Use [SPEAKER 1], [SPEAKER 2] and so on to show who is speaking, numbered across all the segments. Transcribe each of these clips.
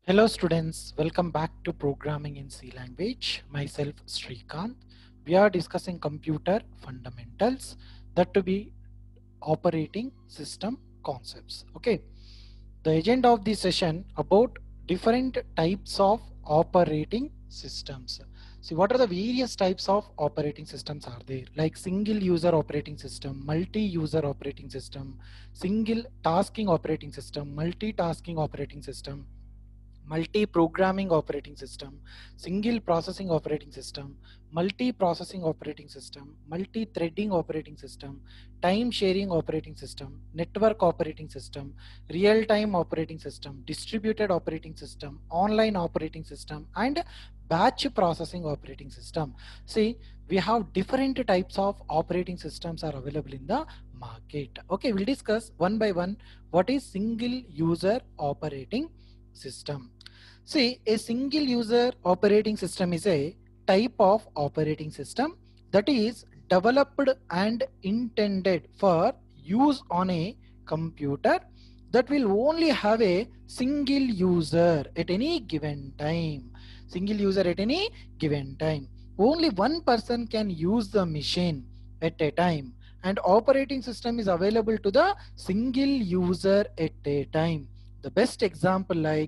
[SPEAKER 1] Hello students, welcome back to Programming in C language. Myself Srikanth. We are discussing computer fundamentals, that to be operating system concepts. Okay, the agenda of this session about different types of operating systems. See, what are the various types of operating systems are there? Like single user operating system, multi-user operating system, single tasking operating system, multitasking operating system, multi-programming operating system, single processing operating system, multi-processing operating system, multi-threading operating system, time-sharing operating system, network operating system, real-time operating system, distributed operating system, online operating system, and batch processing operating system. See, we have different types of operating systems are available in the market. Okay, we'll discuss one by one what is single user operating system. See, a single user operating system is a type of operating system that is developed and intended for use on a computer that will only have a single user at any given time. Single user at any given time. Only one person can use the machine at a time, and operating system is available to the single user at a time. The best example like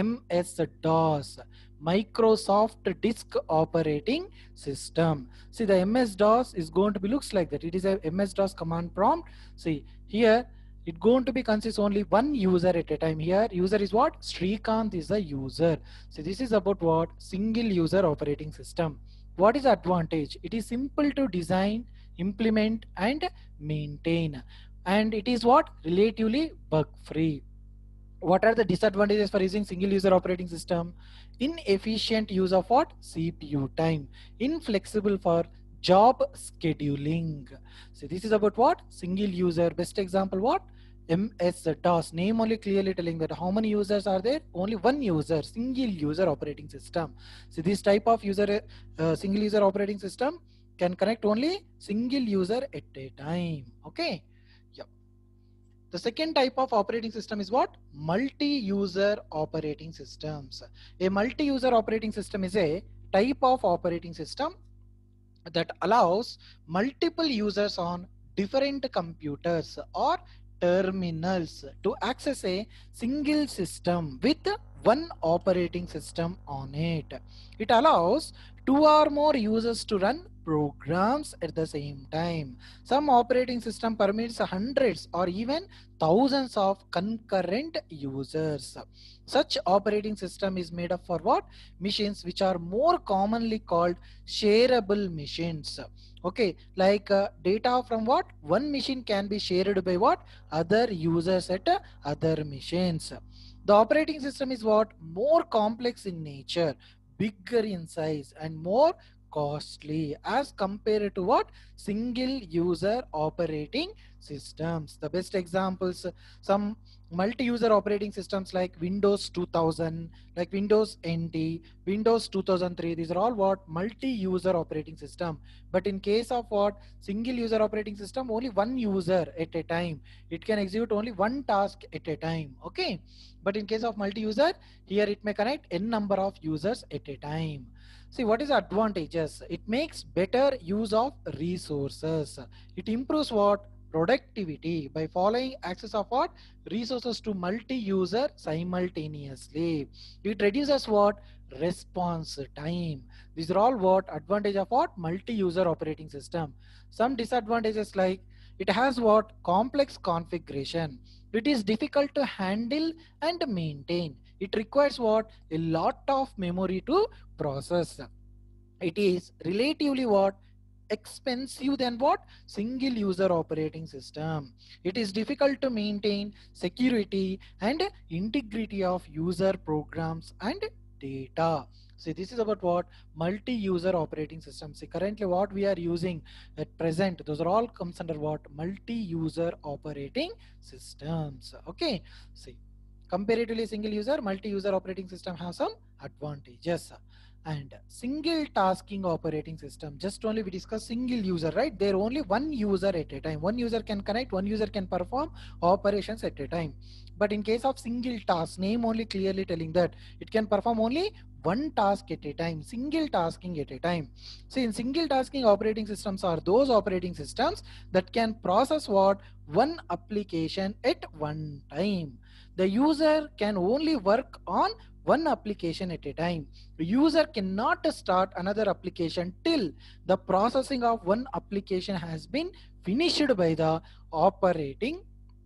[SPEAKER 1] MS-DOS, Microsoft Disk Operating System. See, the MS-DOS is going to be looks like that. It is a MS-DOS command prompt. See, here it going to be consists only one user at a time. Here user is what? Srikanth is the user. So this is about what? Single user operating system. What is advantage? It is simple to design, implement and maintain, and it is what? Relatively bug free. What are the disadvantages for using single user operating system? Inefficient use of what? CPU time. Inflexible for job scheduling. So this is about what? Single user. Best example what? MS-DOS. Name only clearly telling that how many users are there? Only one user. Single user operating system. So this type of user, single user operating system can connect only single user at a time. Okay. Yeah. The second type of operating system is what? Multi-user operating systems. A multi-user operating system is a type of operating system that allows multiple users on different computers or terminals to access a single system with one operating system on it. It allows two or more users to run programs at the same time. Some operating system permits hundreds or even thousands of concurrent users. Such operating system is made up for what? Machines which are more commonly called shareable machines. Okay, like data from what? One machine can be shared by what? Other users at other machines. The operating system is what? More complex in nature, bigger in size and more costly as compared to what? Single user operating systems. The best examples, some multi-user operating systems like Windows 2000, like Windows NT, Windows 2003, these are all what? Multi-user operating system. But in case of what? Single user operating system, only one user at a time. It can execute only one task at a time. Okay. But in case of multi-user, here it may connect n number of users at a time. See, what is advantages? It makes better use of resources. It improves what? Productivity by following access of what? Resources to multi-user simultaneously. It reduces what? Response time. These are all what? Advantage of what? Multi-user operating system. Some disadvantages like it has what? Complex configuration. It is difficult to handle and maintain. It requires what? A lot of memory to process. It is relatively what? Expensive than what? Single user operating system. It is difficult to maintain security and integrity of user programs and data. See, this is about what? Multi-user operating system. See, currently what we are using at present, those are all comes under what? Multi-user operating systems. Okay. See, comparatively single user, multi-user operating system have some advantages. and single tasking operating system. Just only we discuss single user, right? There only one user at a time. One user can connect, one user can perform operations at a time. But in case of single task, name only clearly telling that it can perform only one task at a time, single tasking at a time. See, in single tasking operating systems are those operating systems that can process what? One application at one time. The user can only work on one application at a time. The user cannot start another application till the processing of one application has been finished by the operating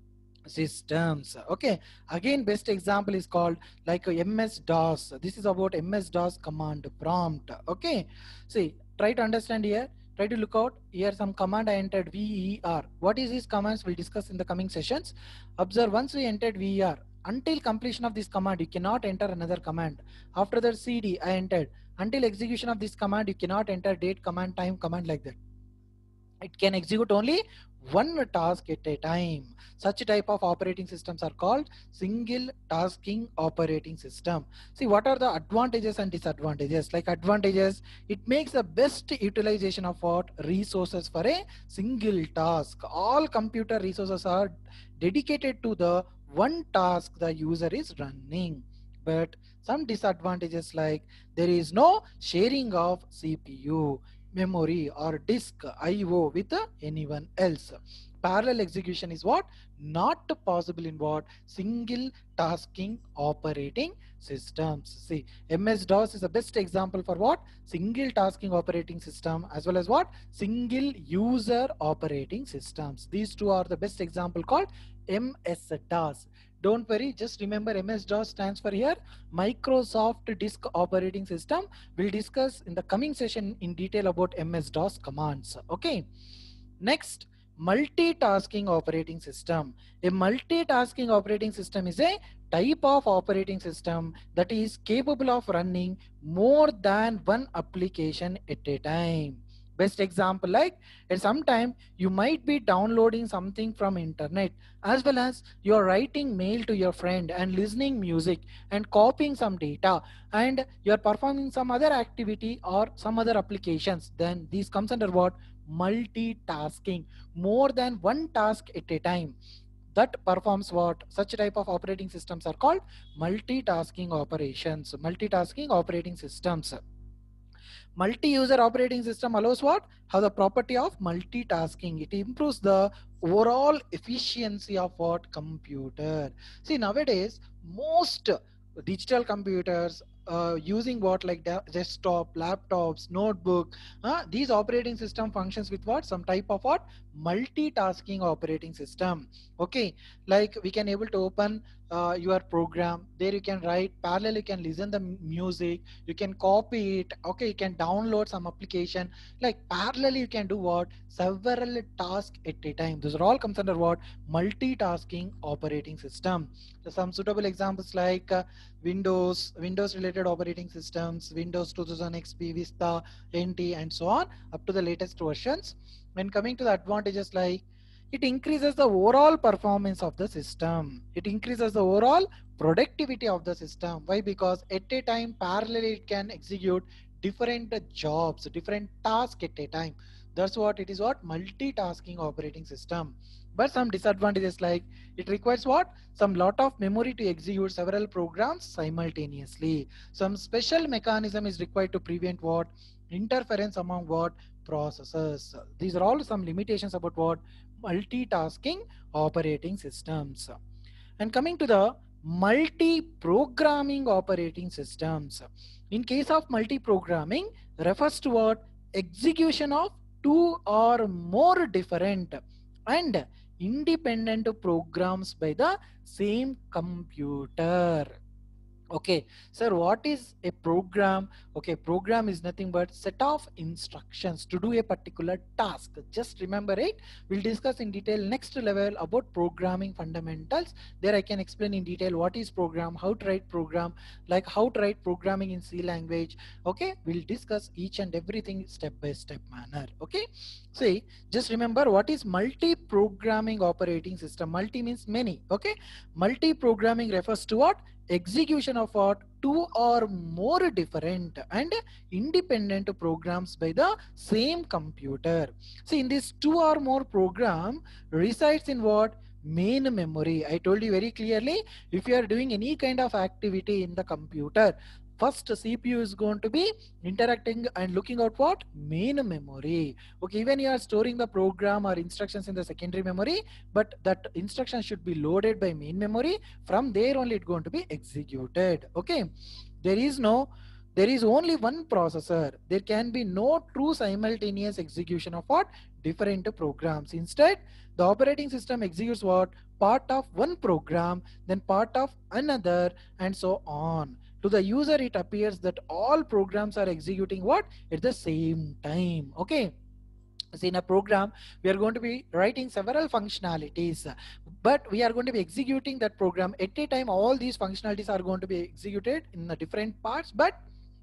[SPEAKER 1] systems. Okay, again best example is called like MS DOS. This is about MS DOS command prompt. Okay, see, try to understand here, try to look out here some command I entered VER. What is these commands we'll discuss in the coming sessions. Observe, once we entered VER, until completion of this command you cannot enter another command. After that CD I entered, until execution of this command you cannot enter date command, time command, like that. It can execute only one task at a time. Such type of operating systems are called single tasking operating system. See, what are the advantages and disadvantages? Like advantages, it makes the best utilization of what? Resources for a single task. All computer resources are dedicated to the one task the user is running. But some disadvantages, like there is no sharing of CPU, memory or disk IO with anyone else. Parallel execution is what? Not possible in what? Single tasking operating systems. See, MS-DOS is the best example for what? Single tasking operating system, as well as what? Single user operating systems. These two are the best example called MS-DOS. Don't worry, just remember MS-DOS stands for here Microsoft Disk Operating System. We'll discuss in the coming session in detail about MS-DOS commands. Okay. Next, multitasking operating system. A multitasking operating system is a type of operating system that is capable of running more than one application at a time. Best example, like at some time you might be downloading something from internet, as well as you're writing mail to your friend and listening music and copying some data, and you're performing some other activity or some other applications. Then these comes under what? Multitasking. More than one task at a time, that performs what? Such type of operating systems are called multitasking operations, multitasking operating systems. Multi-user operating system allows what? Have the property of multitasking. It improves the overall efficiency of what? Computer. See, nowadays most digital computers using what? Like desktop, laptops, notebook, these operating system functions with what? Some type of what? Multitasking operating system. Okay, like we can able to open your program, there you can write, parallel you can listen the music, you can copy it. Okay, you can download some application, like parallel you can do what? Several tasks at a time. Those are all comes under what? Multitasking operating system. So some suitable examples like Windows related operating systems, Windows 2000 XP, Vista, NT, and so on up to the latest versions. When coming to the advantages, like it increases the overall performance of the system, it increases the overall productivity of the system. Why? Because at a time parallelly it can execute different jobs, different tasks at a time. That's what it is, what? Multitasking operating system. But some disadvantages, like it requires what? Some lot of memory to execute several programs simultaneously. Some special mechanism is required to prevent what? Interference among what? Processors. These are all some limitations about what? Multitasking operating systems. And coming to the multi-programming operating systems. In case of multi-programming, refers to what? Execution of two or more different and independent programs by the same computer. Okay, sir, what is a program? Okay, program is nothing but set of instructions to do a particular task. Just remember it. We'll discuss in detail next level about programming fundamentals. There I can explain in detail what is program, how to write program, like how to write programming in C language. Okay, we'll discuss each and everything step by step manner. Okay, see, just remember what is multi-programming operating system. Multi means many. Okay, multi-programming refers to what? execution of what? Two or more different and independent programs by the same computer. See, in this two or more program resides in what? Main memory. I told you very clearly, if you are doing any kind of activity in the computer, first CPU is going to be interacting and looking out what? Main memory. Okay, even you are storing the program or instructions in the secondary memory, but that instruction should be loaded by main memory. From there only it's going to be executed. Okay, there is no, there is only one processor. There can be no true simultaneous execution of what? Different programs. Instead, the operating system executes what? Part of one program, then part of another, and so on. To the user, it appears that all programs are executing what? At the same time. Okay. So in a program, we are going to be writing several functionalities, but we are going to be executing that program at a time. All these functionalities are going to be executed in the different parts, but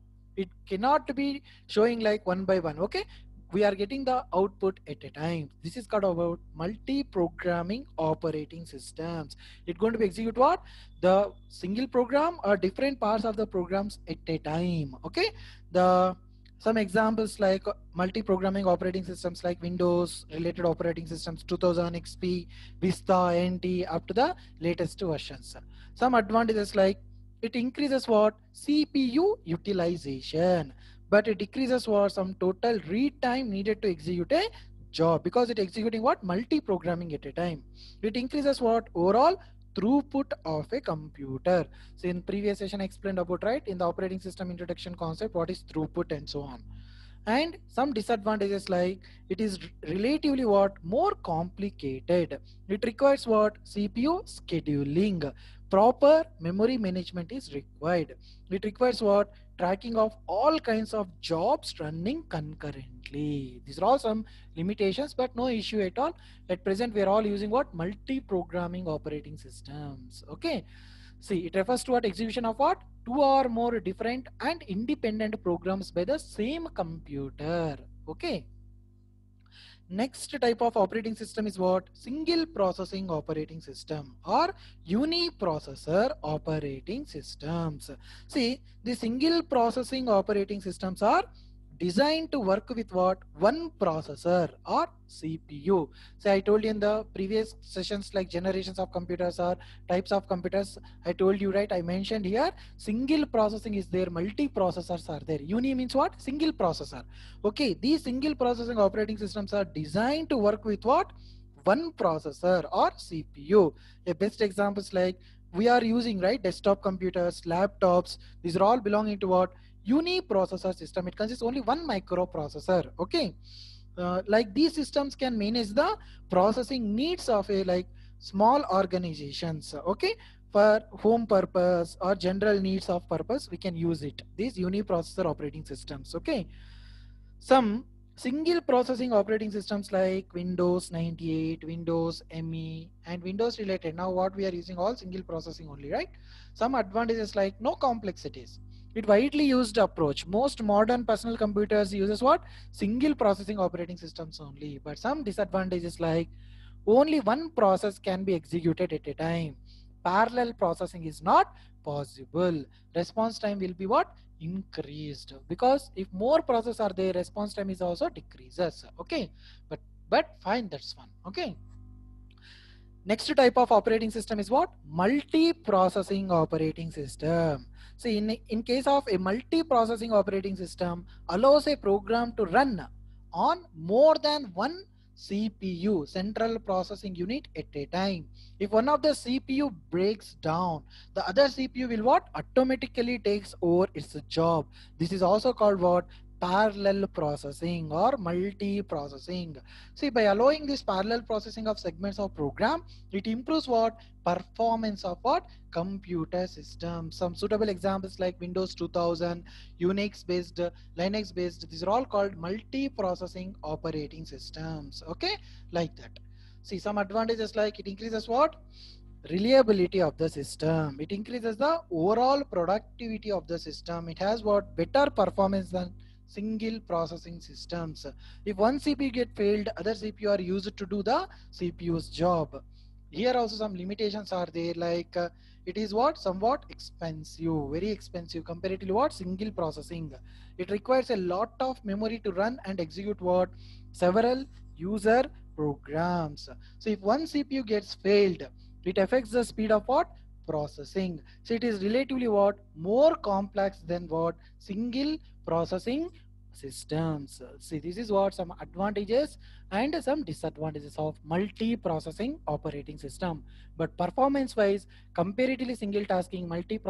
[SPEAKER 1] it cannot be showing like one by one. Okay, we are getting the output at a time. This is called about multi-programming operating systems. It's going to be execute what? The single program or different parts of the programs at a time. Okay, the some examples like multi-programming operating systems like Windows related operating systems 2000 XP, Vista, NT up to the latest versions. Some advantages like it increases what? CPU utilization, but it decreases what? Some total read time needed to execute a job, because it executing what? Multi-programming at a time. It increases what? Overall throughput of a computer. So in previous session I explained about, right, in the operating system introduction concept, what is throughput and so on. And some disadvantages like it is relatively what? More complicated. It requires what? CPU scheduling. Proper memory management is required. It requires what? Tracking of all kinds of jobs running concurrently. These are all some limitations, but no issue at all. At present we are all using what? Multi-programming operating systems. Okay, see, it refers to what? Execution of what? Two or more different and independent programs by the same computer. Okay. Next type of operating system is what? Single processing operating system or uniprocessor operating systems. See, the single processing operating systems are designed to work with what? One processor or CPU. So I told you in the previous sessions like generations of computers or types of computers, I told you, right? I mentioned here single processing is there, multi processors are there. Uni means what? Single processor. Okay, these single processing operating systems are designed to work with what? One processor or CPU. A best examples like we are using, right, desktop computers, laptops, these are all belonging to what? Uniprocessor system. It consists only one microprocessor. Okay, like these systems can manage the processing needs of a like small organizations. Okay, for home purpose or general needs of purpose we can use it, these uniprocessor operating systems. Okay, some single processing operating systems like Windows 98, Windows ME, and Windows related. Now what we are using all single processing only, right? Some advantages like no complexities. It widely used approach. Most modern personal computers uses what? Single processing operating systems only. But some disadvantages like only one process can be executed at a time. Parallel processing is not possible. Response time will be what? Increased, because if more processes are there, response time is also decreases. Okay, but fine, that's fine. Okay, next type of operating system is what? Multi-processing operating system. See, in case of a multi-processing operating system allows a program to run on more than one CPU, central processing unit, at a time. If one of the CPU breaks down, the other CPU will what? Automatically takes over its job. This is also called what? Parallel processing or multi-processing. See, by allowing this parallel processing of segments of program, it improves what? Performance of what? Computer systems. Some suitable examples like Windows 2000, Unix based, Linux based, these are all called multi-processing operating systems. Okay, like that. See, some advantages like it increases what? Reliability of the system. It increases the overall productivity of the system. It has what? Better performance than single processing systems. If one CPU get failed, other CPU are used to do the CPU's job. Here also some limitations are there, like it is what? Somewhat expensive, very expensive comparatively what? Single processing. It requires a lot of memory to run and execute what? Several user programs. So if one CPU gets failed, it affects the speed of what? Processing. So it is relatively what? More complex than what? Single processing systems. See, this is what some advantages and some disadvantages of multi-processing operating system. But performance wise, comparatively single tasking,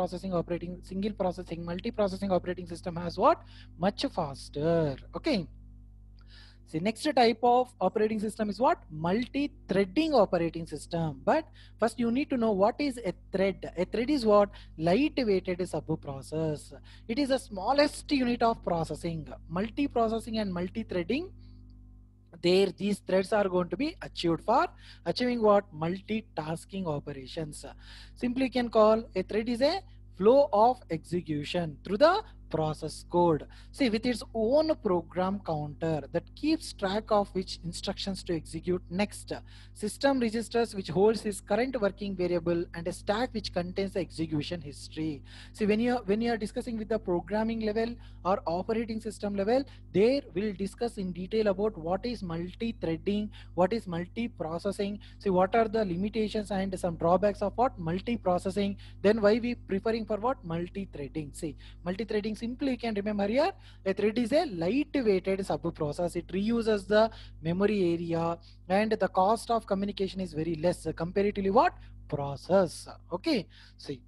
[SPEAKER 1] multi-processing operating system has what? Much faster. Okay. See, next type of operating system is what? Multi-threading operating system. But first you need to know what is a thread. A thread is what? Light-weighted sub-process. It is the smallest unit of processing. Multi-processing and multi-threading, there these threads are going to be achieved for achieving what? Multitasking operations. Simply you can call a thread is a flow of execution through the process code. See, with its own program counter that keeps track of which instructions to execute next, system registers which holds its current working variable, and a stack which contains the execution history. See, when you are discussing with the programming level or operating system level, there we'll discuss in detail about what is multi-threading, what is multi-processing, see what are the limitations and some drawbacks of what? Multi-processing. Then why we preferring for what? Multi-threading. See, multi-threading, simply you can remember here, a thread is a light-weighted sub-process. It reuses the memory area and the cost of communication is very less comparatively what? Process. Okay. See,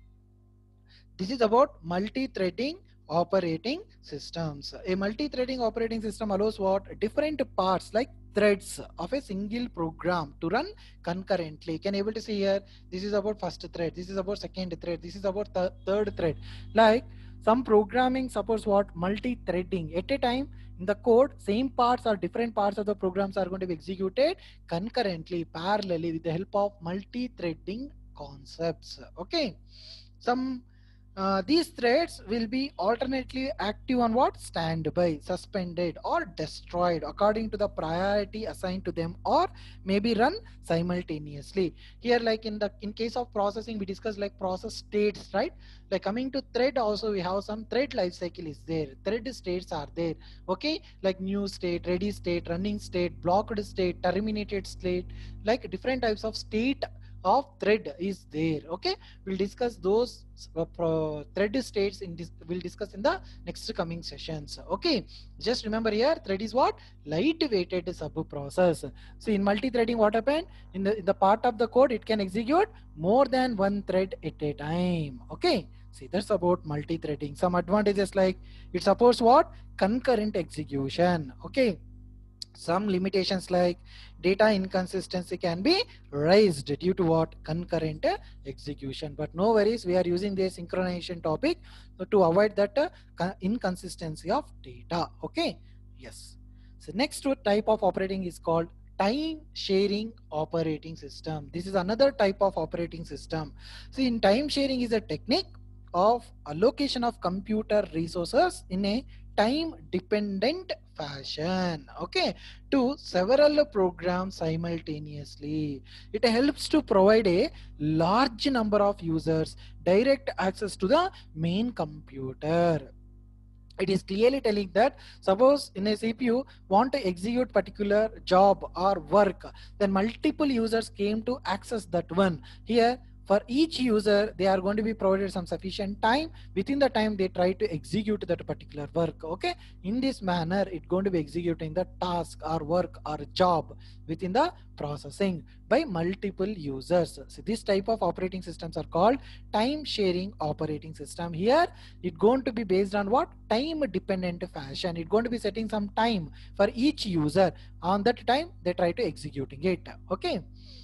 [SPEAKER 1] this is about multi-threading operating systems. A multi-threading operating system allows what? Different parts like threads of a single program to run concurrently. You can able to see here, this is about first thread, this is about second thread, this is about third thread. Like some programming supports what? Multi-threading. At a time in the code, same parts or different parts of the programs are going to be executed concurrently, parallelly with the help of multi-threading concepts. Okay. Some these threads will be alternately active on what? Standby, suspended, or destroyed according to the priority assigned to them, or maybe run simultaneously. Here, like in case of processing, we discussed like process states, right? Like coming to thread, also we have some thread life cycle is there. Thread states are there. Okay, like new state, ready state, running state, blocked state, terminated state, like different types of state of thread is there. Okay, we'll discuss those thread states in this, we'll discuss in the next coming sessions. Okay, just remember here, thread is what? Light weighted sub process. So in multi-threading, what happened? In the part of the code, it can execute more than one thread at a time. Okay, see, that's about multi-threading. Some advantages like it supports what? Concurrent execution. Okay, some limitations like data inconsistency can be raised due to what? Concurrent execution. But no worries, we are using the synchronization topic to avoid that inconsistency of data. Okay, yes. So next type of operating is called time sharing operating system. This is another type of operating system. See, in time sharing is a technique of allocation of computer resources in a time dependent fashion, okay, to several programs simultaneously. It helps to provide a large number of users direct access to the main computer. It is clearly telling that suppose in a CPU want to execute particular job or work, then multiple users came to access that one. Here, for each user, they are going to be provided some sufficient time. Within the time, they try to execute that particular work. Okay, in this manner, it's going to be executing the task or work or job within the processing by multiple users. So this type of operating systems are called time sharing operating system. Here it's going to be based on what? Time dependent fashion. It's going to be setting some time for each user. On that time, they try to executing it. Okay.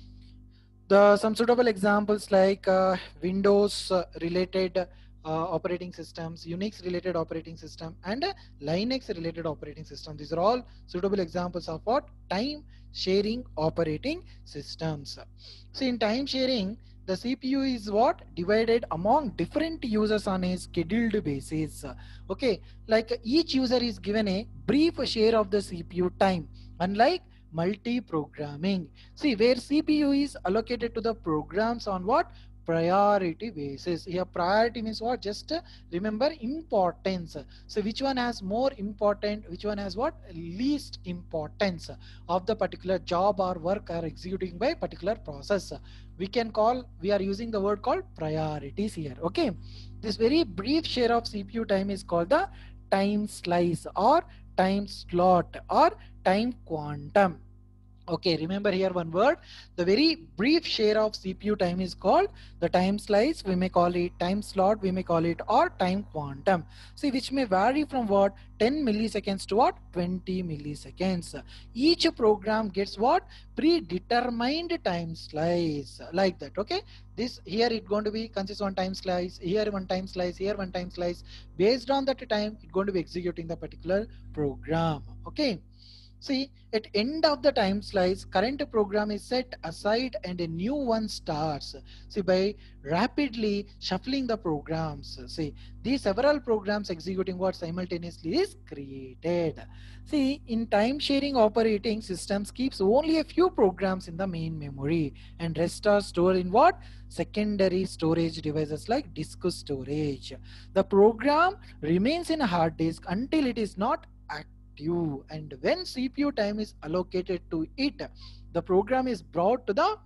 [SPEAKER 1] Some suitable examples like Windows related operating systems, Unix related operating system, and Linux related operating system. These are all suitable examples of what? Time sharing operating systems. So in time sharing, the CPU is what? Divided among different users on a scheduled basis. Okay, like each user is given a brief share of the CPU time, unlike multi-programming. See, where CPU is allocated to the programs on what? priority basis. Here priority means what? Just remember importance. So which one has more important, which one has what? Least importance of the particular job or work are executing by particular process. We can call, we are using the word called priorities here. Okay, this very brief share of CPU time is called the time slice or time slot or time quantum. Okay, remember here one word. The very brief share of CPU time is called the time slice. We may call it time slot, we may call it or time quantum. See, which may vary from what? 10 milliseconds to what? 20 milliseconds. Each program gets what? Predetermined time slice, like that. Okay, this here it going to be consists one time slice, here one time slice, here one time slice. Based on that time, it going to be executing the particular program. Okay. See, at end of the time slice, current program is set aside and a new one starts. See, by rapidly shuffling the programs, see, these several programs executing what simultaneously is created. See, in time sharing operating systems keeps only a few programs in the main memory and rest are stored in what? Secondary storage devices like disk storage. The program remains in a hard disk until it is not active, and when CPU time is allocated to it, the program is brought to the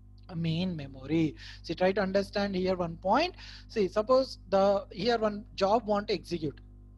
[SPEAKER 1] main memory. See, try to understand here one point. See, suppose the here one job want to execute,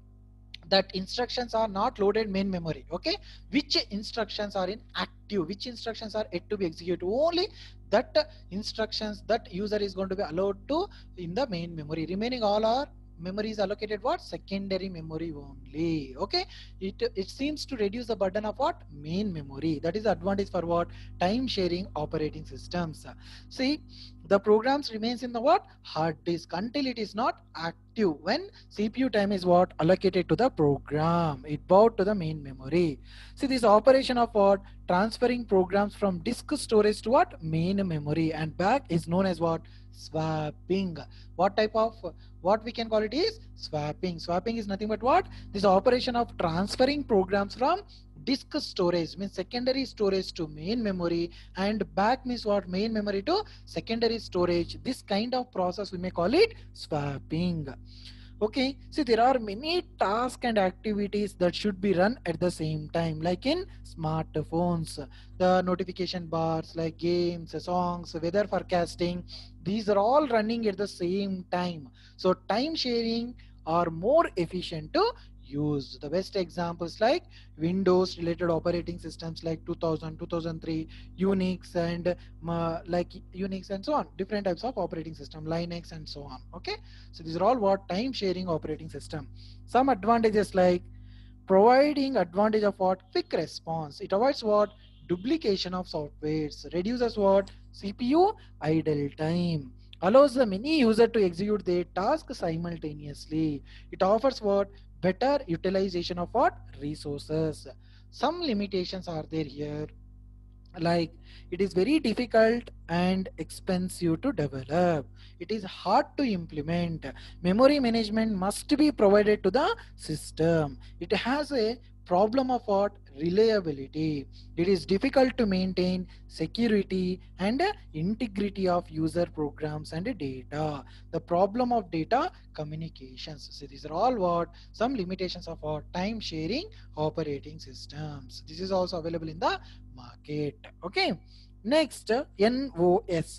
[SPEAKER 1] that instructions are not loaded main memory. Okay, which instructions are in active, which instructions are yet to be executed, only that instructions that user is going to be allowed to in the main memory. Remaining all are memory is allocated what? Secondary memory only. Okay, it seems to reduce the burden of what? Main memory. That is the advantage for what? Time sharing operating systems. See, the programs remains in the what? Hard disk until it is not active. When CPU time is what? Allocated to the program, it brought to the main memory. See, this operation of what? Transferring programs from disk storage to what? Main memory and back is known as what? Swapping. What type of, what we can call it is swapping. Swapping is nothing but what? This operation of transferring programs from disk storage means secondary storage to main memory, and back means what? Main memory to secondary storage. This kind of process we may call it swapping. Okay, so there are many tasks and activities that should be run at the same time, like in smartphones, the notification bars like games, songs, weather forecasting, these are all running at the same time. So time sharing are more efficient to use. The best examples like Windows related operating systems like 2000, 2003, Unix and like Unix and so on, different types of operating system, Linux and so on. Okay, so these are all what? Time sharing operating system. Some advantages like providing advantage of what? Quick response. It avoids what? Duplication of softwares. Reduces what? CPU idle time. Allows the many user to execute their task simultaneously. It offers what? Better utilization of what? Resources. Some limitations are there here, like it is very difficult and expensive to develop, it is hard to implement, memory management must be provided to the system, it has a problem of what? Reliability, it is difficult to maintain security and integrity of user programs and data, the problem of data communications. So these are all what? Some limitations of our time sharing operating systems. This is also available in the market. Okay, next NOS,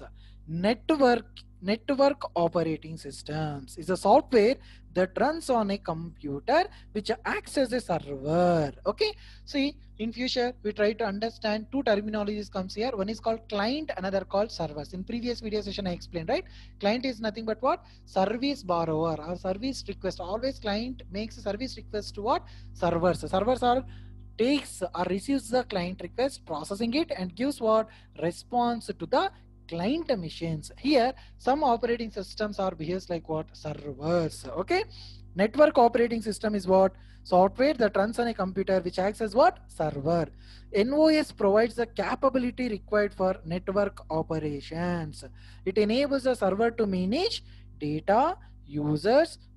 [SPEAKER 1] network operating systems, is a software that runs on a computer which acts as a server. Okay, see, in future we try to understand two terminologies comes here, one is called client, another called servers. In previous video session I explained, right? Client is nothing but what? Service borrower or service request. Always client makes a service request to what? Servers. Servers are takes or receives the client request, processing it and gives what? Response to the client machines. Here some operating systems are behaves like what? Servers. Okay, network operating system is what? Software that runs on a computer which acts as what? Server. NOS provides the capability required for network operations. It enables the server to manage data, users,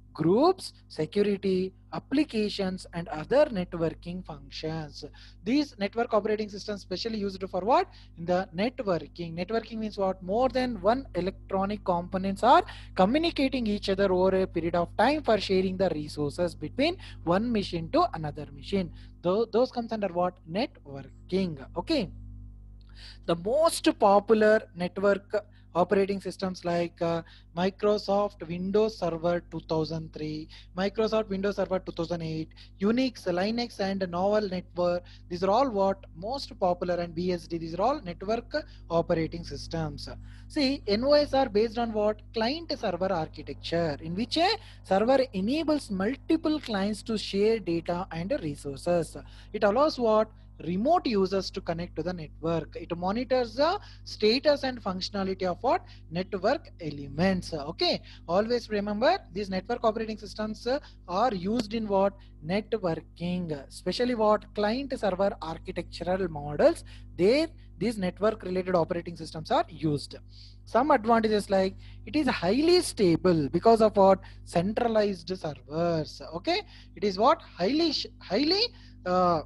[SPEAKER 1] groups, security, applications, and other networking functions. These network operating systems specially used for what? In the networking. Networking means what? More than one electronic components are communicating each other over a period of time for sharing the resources between one machine to another machine. Those comes under what? Networking. Okay. The most popular network operating systems like Microsoft Windows Server 2003, Microsoft Windows Server 2008, Unix, Linux, and Novel Network. These are all what most popular, and BSD. These are all network operating systems. See, NOS are based on what? Client server architecture, in which a server enables multiple clients to share data and resources. It allows what? Remote users to connect to the network. It monitors the status and functionality of what? Network elements. Okay, always remember these network operating systems are used in what? Networking, especially what? Client server architectural models. There these network related operating systems are used. Some advantages like it is highly stable because of what? Centralized servers. Okay, it is what? Highly uh,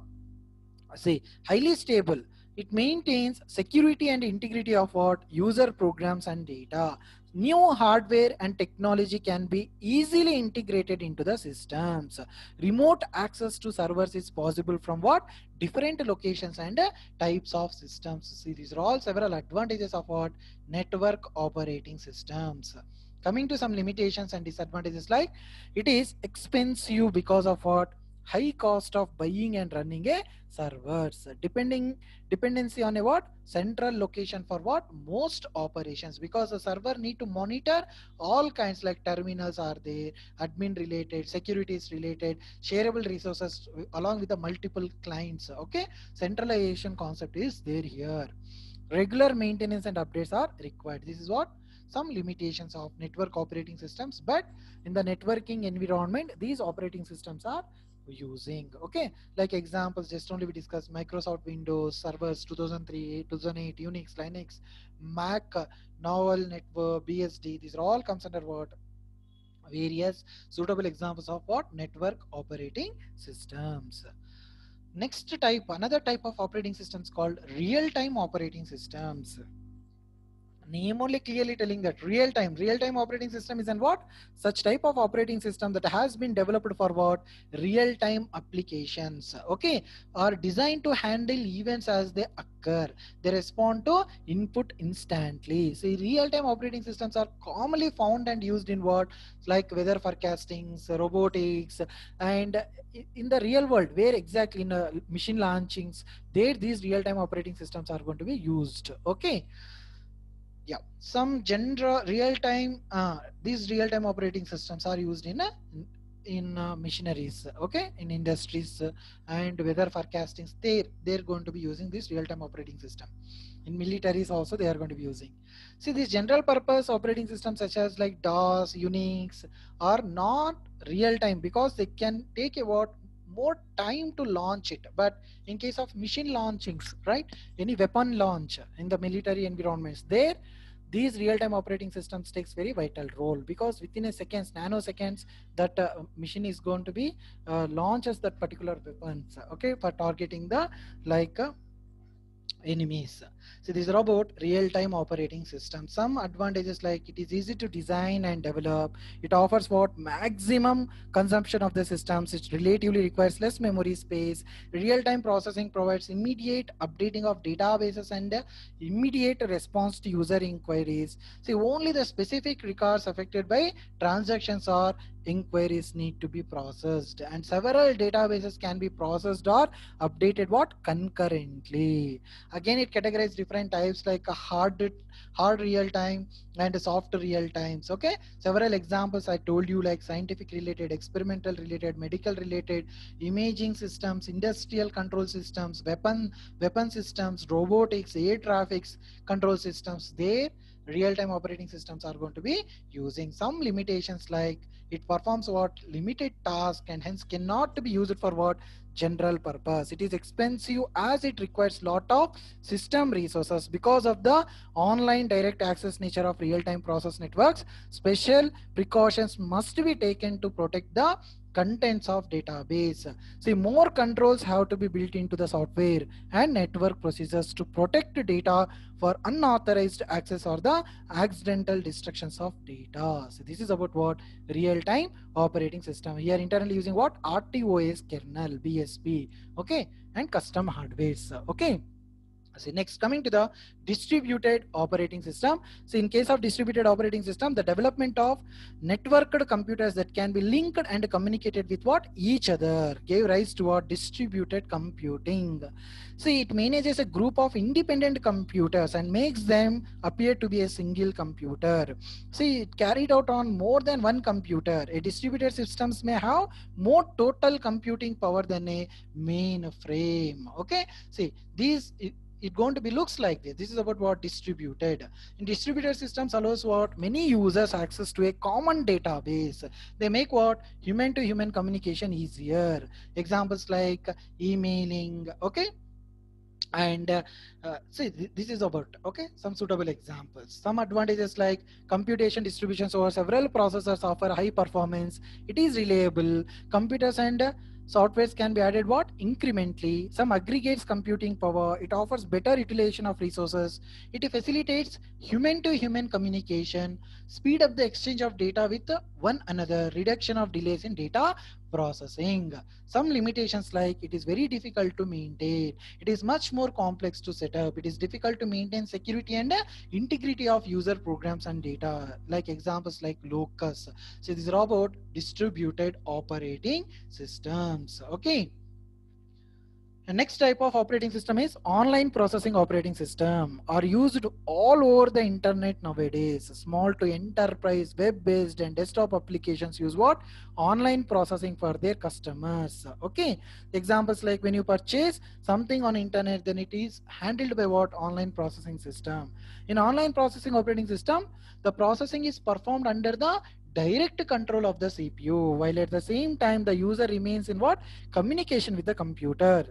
[SPEAKER 1] highly stable. It maintains security and integrity of what? User programs and data. New hardware and technology can be easily integrated into the systems. Remote access to servers is possible from what? Different locations and types of systems. See, these are all several advantages of what? Network operating systems. Coming to some limitations and disadvantages, like it is expensive because of what? High cost of buying and running a servers. Dependency on a what? Central location for what? Most operations, because the server need to monitor all kinds, like terminals are there, admin related, securities related, shareable resources along with the multiple clients. Okay, centralization concept is there here. Regular maintenance and updates are required. This is what? Some limitations of network operating systems, but in the networking environment these operating systems are using. Okay, like examples just only we discussed: Microsoft Windows servers 2003, 2008, Unix, Linux, Mac, Novel Network, BSD. These are all comes under what? Various suitable examples of what? Network operating systems. Next type, another type of operating systems called real-time operating systems. Name only clearly telling that real-time operating system is an what? Such type of operating system that has been developed for what? Real-time applications. Okay, are designed to handle events as they occur. They respond to input instantly. See, real-time operating systems are commonly found and used in what? Like weather forecasting, robotics, and in the real world, where exactly in machine launchings, there these real-time operating systems are going to be used. Okay, yeah, some general real-time these real-time operating systems are used in machineries. Okay, in industries and weather forecasting, they're going to be using this real-time operating system. In militaries also they are going to be using. See, these general purpose operating systems such as like DOS, Unix are not real time because they can take about more time to launch it. But in case of machine launchings, right, any weapon launch in the military environments, there these real-time operating systems takes very vital role, because within a seconds, nanoseconds, that machine is going to be launches that particular weapons, okay, for targeting the like enemies. So these are about real-time operating system. Some advantages like it is easy to design and develop. It offers what? Maximum consumption of the systems. It relatively requires less memory space. Real-time processing provides immediate updating of databases and immediate response to user inquiries. See, only the specific records affected by transactions or inquiries need to be processed, and several databases can be processed or updated what? Concurrently. Again, it categorizes different types like a hard real time and a soft real times. Okay, several examples I told you, like scientific related, experimental related, medical related, imaging systems, industrial control systems, weapon systems, robotics, air traffics control systems. There real-time operating systems are going to be using. Some limitations like it performs what? Limited task and hence cannot be used for what? general purpose. It is expensive as it requires lot of system resources. Because of the online direct access nature of real-time process networks, special precautions must be taken to protect the contents of database. See, more controls have to be built into the software and network procedures to protect data for unauthorized access or the accidental destructions of data. So this is about what? Real-time operating system. Here internally using what? RTOS kernel, BSP, okay, and custom hardwares, okay. See, next coming to the distributed operating system. So in case of distributed operating system, the development of networked computers that can be linked and communicated with what? Each other gave rise to what? Distributed computing. See, it manages a group of independent computers and makes them appear to be a single computer. See, it carried out on more than one computer. A distributed systems may have more total computing power than a mainframe. Okay, see, these it going to be looks like this. This is about what? Distributed. In distributed systems allows what? Many users access to a common database. They make what? Human to human communication easier. Examples like emailing, okay, and see, this is about, okay, some suitable examples. Some advantages like computation distributions over several processors offer high performance. It is reliable. Computers and softwares can be added what? Incrementally. Some aggregates computing power. It offers better utilization of resources. It facilitates human to human communication, speed up the exchange of data with one another, reduction of delays in data processing. Some limitations like it is very difficult to maintain. It is much more complex to set up. It is difficult to maintain security and integrity of user programs and data. Like examples like Locus. So these are about distributed operating systems. Okay. The next type of operating system is online processing operating system, are used all over the internet nowadays. Small to enterprise, web-based and desktop applications use what? Online processing for their customers. Okay. Examples like when you purchase something on internet, then it is handled by what? Online processing system. In online processing operating system, the processing is performed under the direct control of the CPU, while at the same time the user remains in what? Communication with the computer.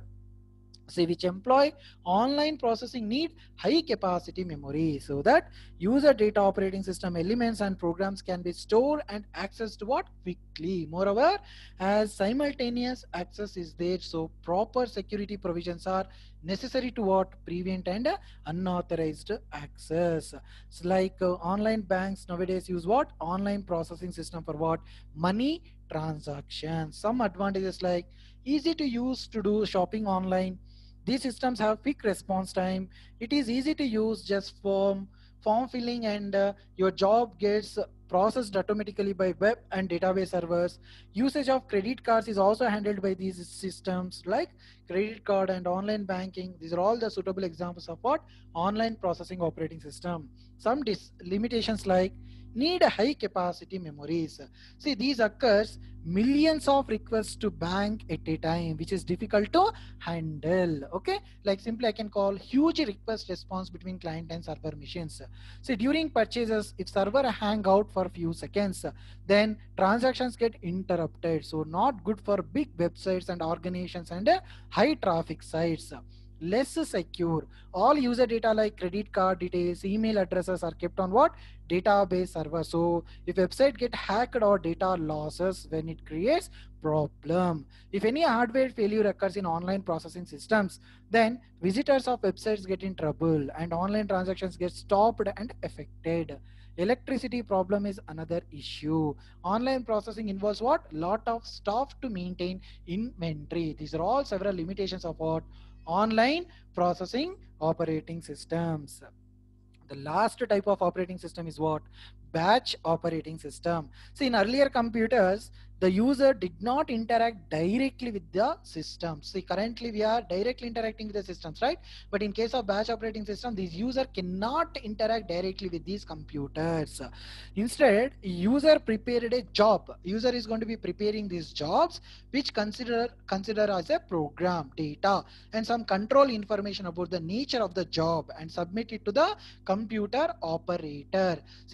[SPEAKER 1] Say which employ online processing need high capacity memory so that user data operating system elements and programs can be stored and accessed what? Quickly. Moreover, as simultaneous access is there, so proper security provisions are necessary to what? Prevent and unauthorized access. It's like online banks nowadays use what? Online processing system for what? Money transactions. Some advantages like easy to use to do shopping online. These systems have quick response time. It is easy to use, just form filling, and your job gets processed automatically by web and database servers. Usage of credit cards is also handled by these systems like credit card and online banking. These are all the suitable examples of what? Online processing operating system. Some limitations like need a high capacity memories. See, these occurs millions of requests to bank at a time, which is difficult to handle. Okay, like simply I can call huge request response between client and server machines. See, during purchases, if server hang out for a few seconds, then transactions get interrupted. So not good for big websites and organizations and high traffic sites. Less secure. All user data like credit card details, email addresses are kept on what? Database server. So if website get hacked or data losses, when it creates problem. If any hardware failure occurs in online processing systems, then visitors of websites get in trouble and online transactions get stopped and affected. Electricity problem is another issue. Online processing involves what? Lot of stuff to maintain inventory. These are all several limitations of what? Online processing operating systems. The last type of operating system is what? Batch operating system. See, in earlier computers, the user did not interact directly with the system. See, currently we are directly interacting with the systems, right? But in case of batch operating system, this user cannot interact directly with these computers. Instead, user prepared a job. User is going to be preparing these jobs, which consider as a program data and some control information about the nature of the job and submit it to the computer operator. So in batch operating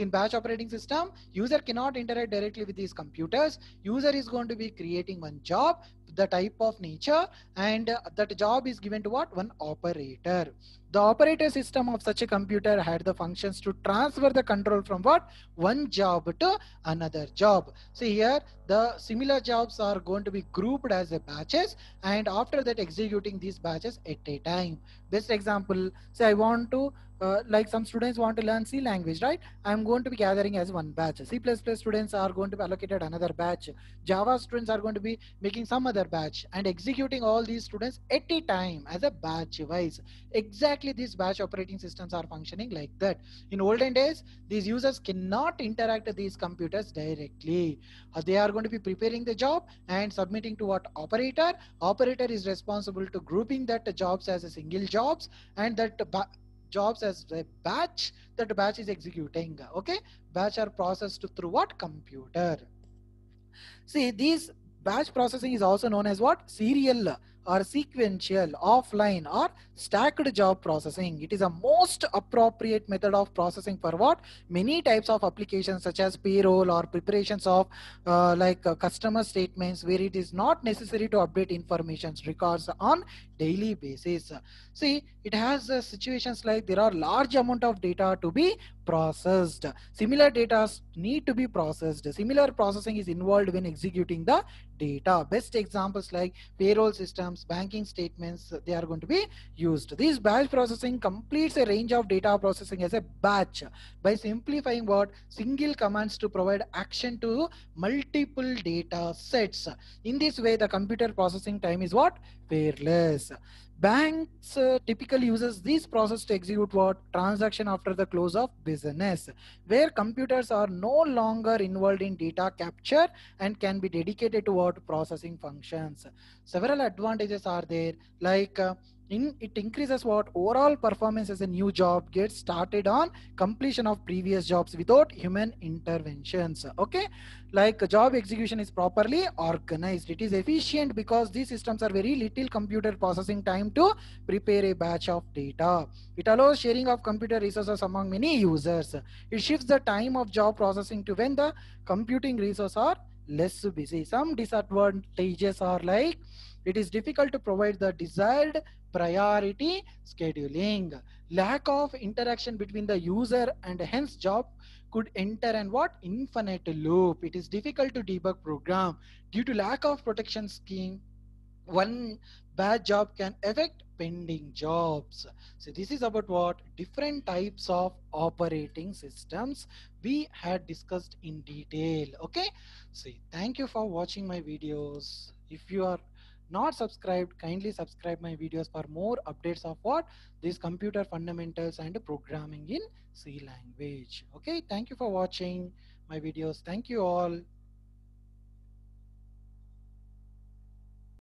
[SPEAKER 1] operating system, user cannot interact directly with these computers. User is going to be creating one job, the type of nature, and that job is given to what? One operator. The operator system of such a computer had the functions to transfer the control from what? One job to another job. See here, the similar jobs are going to be grouped as a batches, and after that executing these batches at a time. Best example, say I want to like some students want to learn C language, right? I'm going to be gathering as one batch. C++ students are going to be allocated another batch. Java students are going to be making some other batch and executing all these students at a time as a batch wise. Exactly, these batch operating systems are functioning like that. In olden days, these users cannot interact with these computers directly. They are going to be preparing the job and submitting to what? Operator. Operator is responsible to grouping that jobs as a single jobs, and that jobs as a batch, that batch is executing. Okay, batch are processed through what? Computer. See, these batch processing is also known as what? Serial or sequential, offline or stacked job processing. It is a most appropriate method of processing for what? Many types of applications such as payroll or preparations of customer statements, where it is not necessary to update information records on daily basis. See, it has situations like there are large amount of data to be processed. Similar data need to be processed. Similar processing is involved when executing the data. Best examples like payroll systems, banking statements, they are going to be used. This batch processing completes a range of data processing as a batch by simplifying what? Single commands to provide action to multiple data sets. In this way, the computer processing time is what? Pairless. Banks typically uses this process to execute what? Transaction after the close of business, where computers are no longer involved in data capture and can be dedicated to what? Processing functions. Several advantages are there, like it increases what? Overall performance as a new job gets started on completion of previous jobs without human interventions. Okay, like job execution is properly organized. It is efficient because these systems are very little computer processing time to prepare a batch of data. It allows sharing of computer resources among many users. It shifts the time of job processing to when the computing resources are less busy. Some disadvantages are like it is difficult to provide the desired priority scheduling, lack of interaction between the user, and hence job could enter and what? Infinite loop. It is difficult to debug program due to lack of protection scheme. One bad job can affect pending jobs. So this is about what? Different types of operating systems we had discussed in detail. Okay, so thank you for watching my videos. If you are not subscribed, kindly subscribe my videos for more updates of what? These computer fundamentals and programming in C language. Okay, thank you for watching my videos. Thank you all.